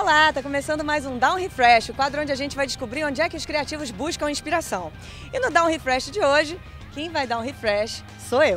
Olá, tá começando mais um Dá um Refresh, o quadro onde a gente vai descobrir onde é que os criativos buscam inspiração. E no Dá um Refresh de hoje, quem vai dar um refresh sou eu.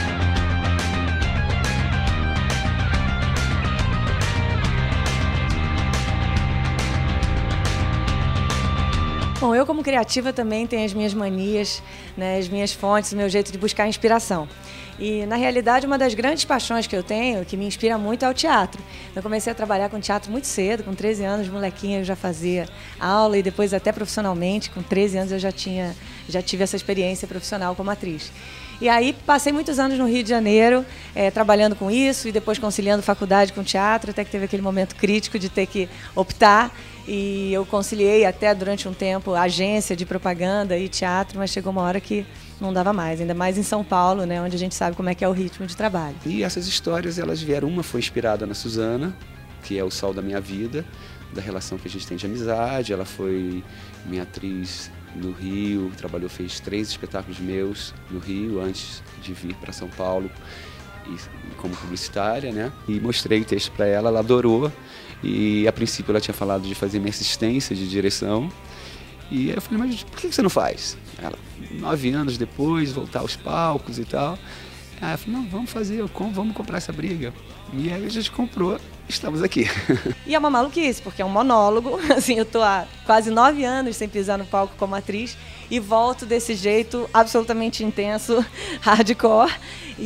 Bom, eu como criativa também tenho as minhas manias, né, as minhas fontes, o meu jeito de buscar inspiração. E, na realidade, uma das grandes paixões que eu tenho, que me inspira muito, é o teatro. Eu comecei a trabalhar com teatro muito cedo, com 13 anos, molequinha, eu já fazia aula e depois até profissionalmente, com 13 anos eu já tive essa experiência profissional como atriz. E aí passei muitos anos no Rio de Janeiro, trabalhando com isso e depois conciliando faculdade com teatro, até que teve aquele momento crítico de ter que optar. E eu conciliei até durante um tempo agência de propaganda e teatro, mas chegou uma hora que não dava mais, ainda mais em São Paulo, né, onde a gente sabe como é que é o ritmo de trabalho. E essas histórias, elas vieram, uma foi inspirada na Suzana, que é o sol da minha vida, da relação que a gente tem de amizade. Ela foi minha atriz no Rio, fez 3 espetáculos meus no Rio antes de vir para São Paulo e como publicitária, né? E mostrei o texto para ela, ela adorou. E a princípio ela tinha falado de fazer minha assistência de direção. E aí eu falei, mas por que você não faz? Ela, 9 anos depois, voltar aos palcos e tal. Aí eu falei, não, vamos fazer, vamos comprar essa briga. E aí a gente comprou, estamos aqui. E é uma maluquice, porque é um monólogo. Assim, eu tô há quase 9 anos sem pisar no palco como atriz e volto desse jeito absolutamente intenso, hardcore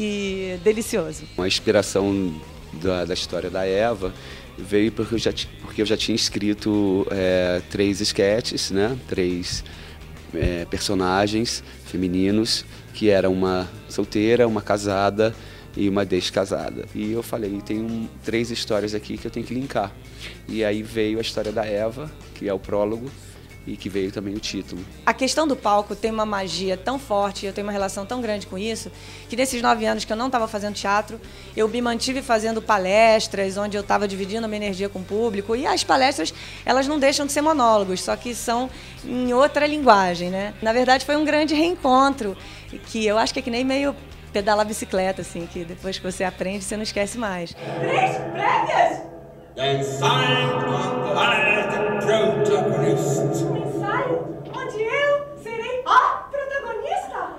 e delicioso. A inspiração da história da Eva veio porque eu já tinha escrito 3 esquetes, né? 3 personagens femininos, que era uma solteira, uma casada e uma descasada. E eu falei, tem 3 histórias aqui que eu tenho que linkar. E aí veio a história da Eva, que é o prólogo, e que veio também o título. A questão do palco tem uma magia tão forte, eu tenho uma relação tão grande com isso, que nesses 9 anos que eu não estava fazendo teatro, eu me mantive fazendo palestras, onde eu estava dividindo a minha energia com o público, e as palestras, elas não deixam de ser monólogos, só que são em outra linguagem, né? Na verdade, foi um grande reencontro, que eu acho que é que nem meio pedalar bicicleta, assim, que depois que você aprende, você não esquece mais. 3 prévias! Ensaio para protagonista. Um ensaio onde eu serei a protagonista?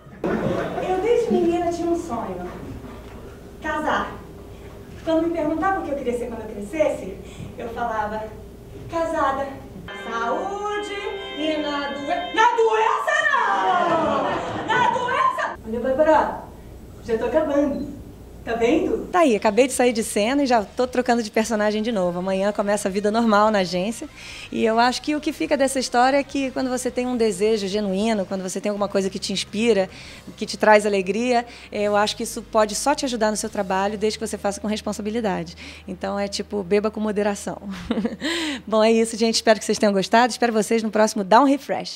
Eu desde menina tinha um sonho. Casar. Quando me perguntavam o que eu queria ser quando eu crescesse, eu falava, casada. Saúde e na doença. Na doença não! Na doença! Olha, Bárbara, já tô acabando. Tá vendo? Tá aí, acabei de sair de cena e já tô trocando de personagem de novo. Amanhã começa a vida normal na agência. E eu acho que o que fica dessa história é que quando você tem um desejo genuíno, quando você tem alguma coisa que te inspira, que te traz alegria, eu acho que isso pode só te ajudar no seu trabalho, desde que você faça com responsabilidade. Então é tipo, beba com moderação. Bom, é isso, gente. Espero que vocês tenham gostado. Espero vocês no próximo Dá um Refresh.